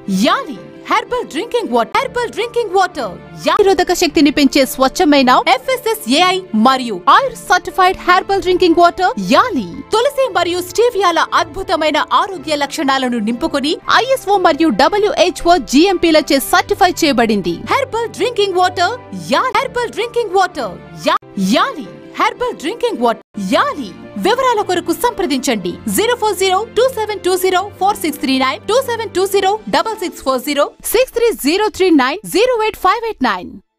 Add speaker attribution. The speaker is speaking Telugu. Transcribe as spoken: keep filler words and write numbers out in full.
Speaker 1: Yali Herbal Drinking Water. Herbal Drinking Water. నిరోధక శక్తిని పెంచే స్వచ్ఛమైన F S S A I మరియు ఆయుర్ certified herbal drinking water Yali. తులసి మరియు స్టీవియాల అద్భుతమైన ఆరోగ్య లక్షణాలను నింపుకొని ఐ ఎస్ ఓ మరియు W H O G M P లచే సర్టిఫై చేయబడింది. Herbal drinking water Yali. Herbal drinking water Yali. Herbal drinking water Yali. వివరాల కొరకు సంప్రదించండి zero four zero two seven two zero four six three nine two seven two zero double six four zero six three zero three nine zero eight five eight nine.